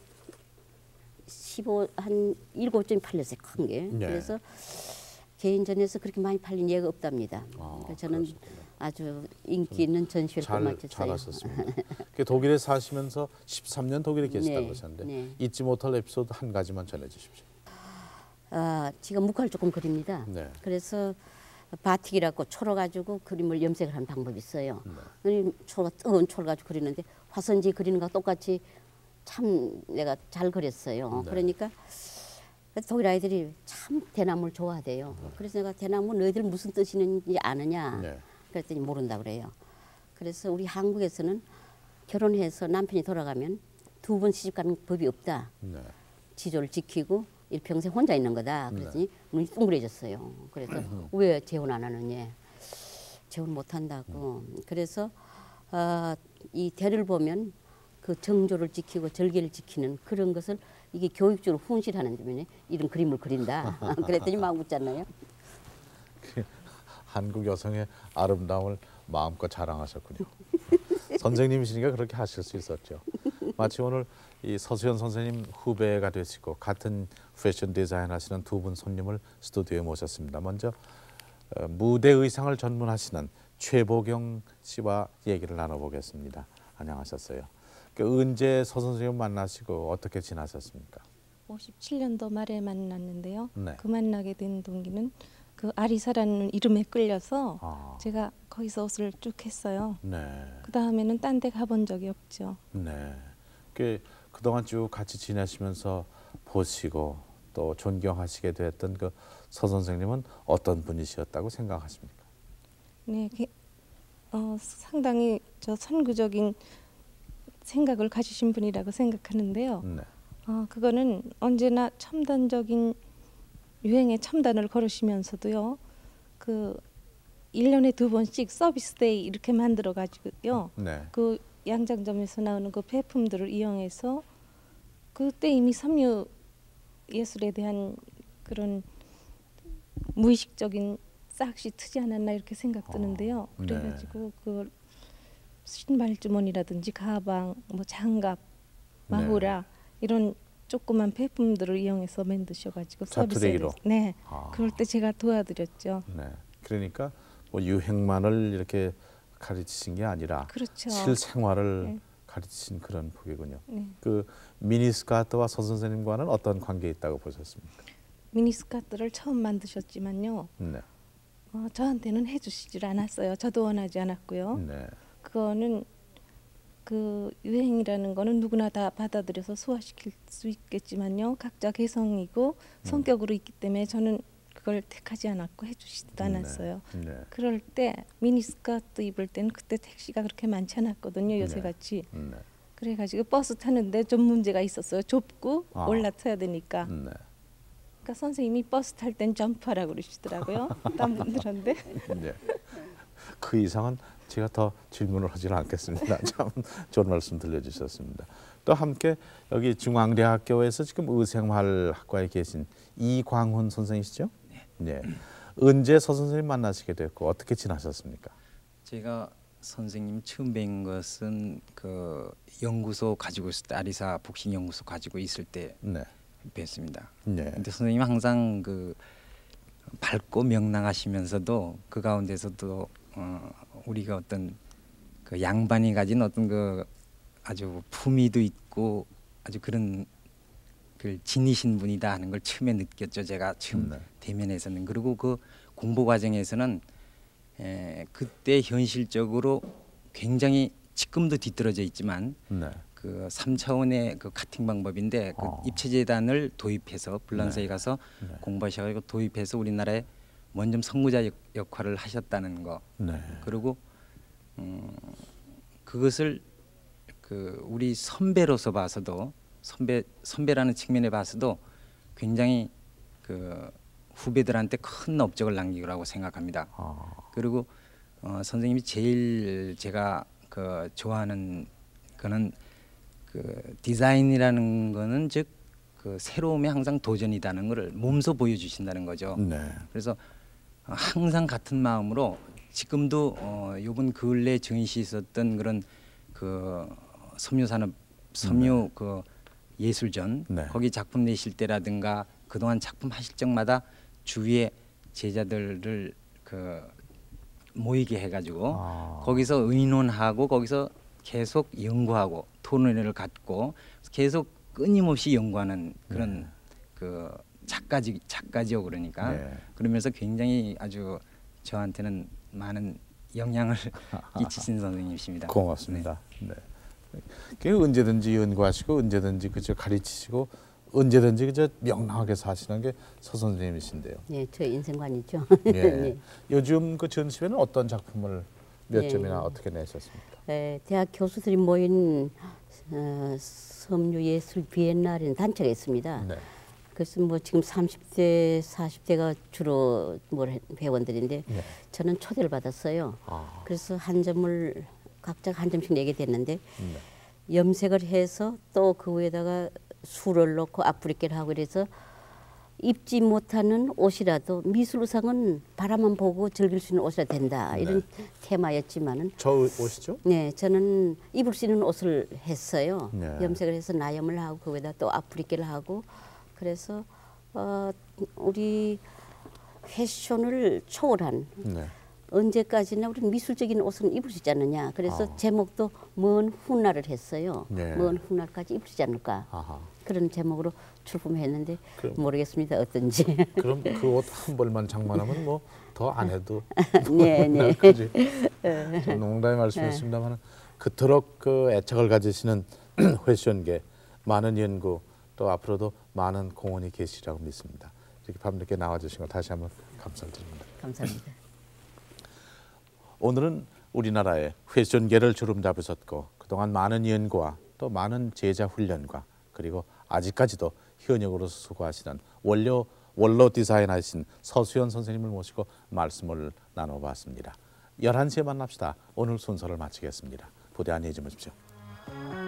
7점이 팔렸어요. 큰 게. 네. 그래서 개인전에서 그렇게 많이 팔린 예가 없답니다. 그래서 저는 그러셨군요. 아주 인기 있는 전시회를 잘 마쳤어요. 하셨습니다. 독일에 사시면서 13년 독일에 계시다고 네, 하셨는데 네. 잊지 못할 에피소드 한 가지만 전해주십시오. 제가 묵화를 조금 그립니다. 네. 그래서 바틱이라고 초로 가지고 그림을 염색을 하는 방법이 있어요. 네. 초가 뜨거운 초를 가지고 그리는데 화선지 그리는 거랑 똑같이 참 내가 잘 그렸어요. 네. 그러니까 독일 아이들이 참 대나무를 좋아하대요. 그래서 내가 대나무 너희들 무슨 뜻이는지 아느냐? 네. 그랬더니 모른다 그래요. 그래서 우리 한국에서는 결혼해서 남편이 돌아가면 두 번 시집 가는 법이 없다. 네. 지조를 지키고 일평생 혼자 있는 거다. 그랬더니 눈이 둥그레졌어요. 그래서 왜 재혼 안 하느냐? 재혼 못 한다고. 그래서 이 대를 보면 그 정조를 지키고 절개를 지키는 그런 것을 이게 교육적으로 훈실하는 데면에 이런 그림을 그린다. 그랬더니 막 웃잖아요. 한국 여성의 아름다움을 마음껏 자랑하셨군요. 선생님이시니까 그렇게 하실 수 있었죠. 마치 오늘 이 서수연 선생님 후배가 되시고 같은 패션 디자인 하시는 두 분 손님을 스튜디오에 모셨습니다. 먼저 무대 의상을 전문하시는 최보경 씨와 얘기를 나눠보겠습니다. 안녕하셨어요. 언제 서 선생님 만나시고 어떻게 지나셨습니까? 57년도 말에 만났는데요. 네. 그 만나게 된 동기는 그 아리사라는 이름에 끌려서 제가 거기서 옷을 쭉 했어요. 네. 그 다음에는 딴 데 가본 적이 없죠. 네. 그동안 쭉 같이 지내시면서 보시고 또 존경하시게 됐던 그 서 선생님은 어떤 분이셨다고 생각하십니까? 네, 상당히 선구적인 생각을 가지신 분이라고 생각하는데요. 네. 그거는 언제나 첨단적인 유행의 첨단을 걸으시면서도요. 그 1년에 2번씩 서비스 데이 이렇게 만들어 가지고요. 네. 그 양장점에서 나오는 그 폐품들을 이용해서 그때 이미 섬유 예술에 대한 그런 무의식적인 싹시 트지 않았나 이렇게 생각 드는데요. 네. 그래가지고 그 신발 주머니라든지 가방, 뭐 장갑, 마후라 이런 조그만 폐품들을 이용해서 만드셔가지고 자투리기로. 서비스를 네, 그럴 때 제가 도와드렸죠. 네. 그러니까 뭐 유행만을 이렇게 가르치신 게 아니라 그렇죠. 실생활을 네. 가르치신 그런 폭이군요. 네. 그 미니스커트와 서 선생님과는 어떤 관계 있다고 보셨습니까? 미니스커트를 처음 만드셨지만요. 네. 저한테는 해주시질 않았어요. 저도 원하지 않았고요. 네. 그거는 그 유행이라는 거는 누구나 다 받아들여서 소화시킬 수 있겠지만요. 각자 개성이고 성격으로 있기 때문에 저는 그걸 택하지 않았고 해주시지도 않았어요. 네. 그럴 때 미니스커트 입을 때는 그때 택시가 그렇게 많지 않았거든요. 요새같이. 네. 그래가지고 버스 타는데 좀 문제가 있었어요. 좁고 아. 올라타야 되니까. 네. 그러니까 선생님이 버스 탈 땐 점프하라고 그러시더라고요. 딴 분들한테. 네. 그 이상은 제가 더 질문을 하지는 않겠습니다. 참 좋은 말씀 들려주셨습니다. 또 함께 여기 중앙대학교에서 지금 의생활학과에 계신 이광훈 선생이시죠? 네. 언제 서 선생님 만나시게 됐고 어떻게 지나셨습니까? 제가 선생님 처음 뵌 것은 그 연구소 가지고 있을 때 아리사 복싱 연구소 가지고 있을 때 네. 뵀습니다. 네. 근데 선생님 항상 그 밝고 명랑하시면서도 그 가운데서도 우리가 어떤 그 양반이 가진 어떤 그 아주 품위도 있고 아주 그런 그 지니신 분이다 하는 걸 처음에 느꼈죠. 제가 처음 네. 대면에서는. 그리고 그 공부 과정에서는 그때 현실적으로 굉장히 지금도 뒤떨어져 있지만 네. 그 3차원의 그 카팅 방법인데 그 입체재단을 도입해서 불란서에 가서 네. 공부하셔가지고 도입해서 우리나라에 원점 선구자 역할을 하셨다는 거. 네. 그리고 그것을 그 우리 선배로서 봐서도 선배라는 측면에 봐서도 굉장히 그 후배들한테 큰 업적을 남긴 거라고 생각합니다. 그리고 선생님이 제일 제가 그 좋아하는 거는 그 디자인이라는 거는 즉 그 새로움에 항상 도전이다는 것을 몸소 보여주신다는 거죠. 네. 그래서 항상 같은 마음으로 지금도 요번 근래 전시 있었던 그런 그 섬유산업 섬유 그 예술전 네. 거기 작품 내실 때라든가 그동안 작품 하실 적마다 주위에 제자들을 그 모이게 해가지고 거기서 의논하고 거기서 계속 연구하고 토론회를 갖고 계속 끊임없이 연구하는 그런 그 작가지요 그러니까 네. 그러면서 굉장히 아주 저한테는 많은 영향을 끼치신 선생님이십니다. 고맙습니다. 네. 그 언제든지 연구하시고 언제든지 그저 가르치시고 언제든지 그저 명랑하게 사시는 게 서 선생님이신데요. 네, 저의 인생관이죠. 예. 네. 요즘 그 전시회는 어떤 작품을 몇 예. 점이나 어떻게 내셨습니까? 대학 교수들이 모인 섬유예술 비엔날이라는 단체가 있습니다. 네. 그래서 뭐 지금 30대, 40대가 주로 회원들인데 네. 저는 초대를 받았어요. 그래서 한 점을 각자 한 점씩 내게 됐는데 염색을 해서 또 그 위에다가 술을 넣고 앞부리깨를 하고 그래서 입지 못하는 옷이라도 미술상은 바라만 보고 즐길 수 있는 옷이라 된다. 이런 테마였지만은 저 옷이죠? 네, 저는 입을 수 있는 옷을 했어요. 네. 염색을 해서 나염을 하고 그 위에다 또 앞부리깨를 하고 그래서 우리 패션을 초월한 네. 언제까지나 우리 미술적인 옷은 입을 수 있지 않느냐. 그래서 제목도 먼 훗날을 했어요. 네. 먼 훗날까지 입을 수 있지 않을까. 아하. 그런 제목으로 출품했는데 그럼- 모르겠습니다. 어떤지. 그럼 그 옷 한 벌만 장만하면 뭐 더 안 해도 네, 네. 그지. 좀 농담의 말씀이었습니다만 그토록 그 애착을 가지시는 패션계 많은 연구 또 앞으로도 많은 공헌이 계시리라고 믿습니다. 이렇게 밤늦게 나와주신 걸 다시 한번 감사드립니다. 감사합니다. 오늘은 우리나라의 패션계를 주름 잡으셨고 그동안 많은 연구와 또 많은 제자 훈련과 그리고 아직까지도 현역으로서 수고하시는 원로 디자인하신 서수연 선생님을 모시고 말씀을 나눠봤습니다. 11시에 만납시다. 오늘 순서를 마치겠습니다. 부대 안녕히 주무십시오.